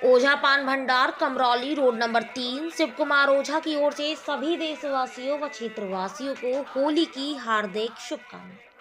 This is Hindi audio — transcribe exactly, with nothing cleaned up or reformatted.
ओझा पान भंडार, कमरौली रोड नंबर तीन, शिव कुमार ओझा की ओर से सभी देशवासियों व क्षेत्रवासियों को होली की हार्दिक शुभकामनाएं।